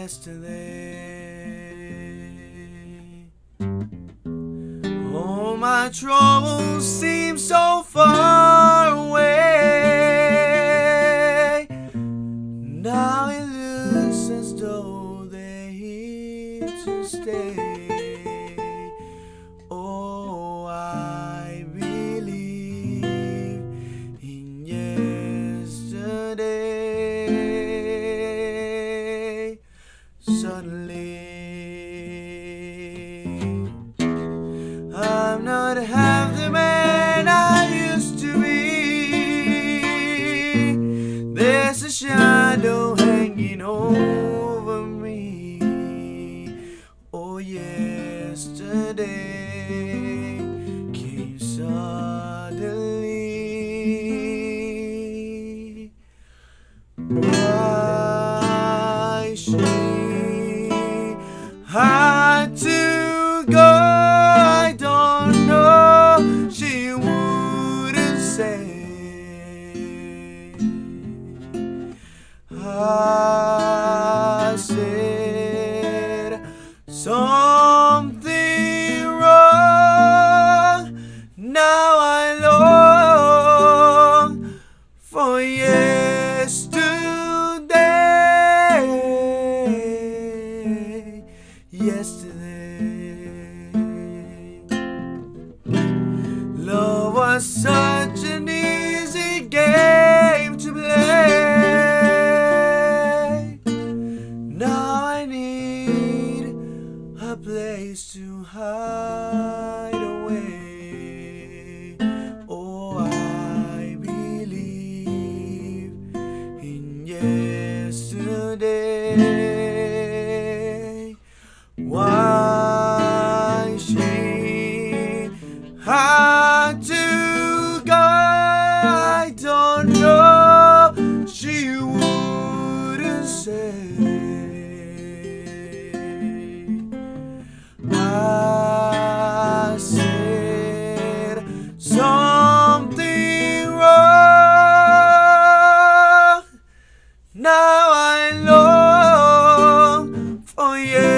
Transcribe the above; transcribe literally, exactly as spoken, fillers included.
yesterday. All my troubles seem so far away. Now it looks as though they're here to stay. Oh, I believe in yesterday. Suddenly, I'm not half the man I used to be. There's a shadow hanging over me. Oh, yesterday came suddenly. Why she had to go, I don't know. She wouldn't say. I said something wrong. Now I long for yesterday. Yesterday, love was such an easy game to play. Now I need a place to hide away. Oh, I believe in yesterday. Why she had to go, I don't know. She wouldn't say. I said something wrong. Now I long for you.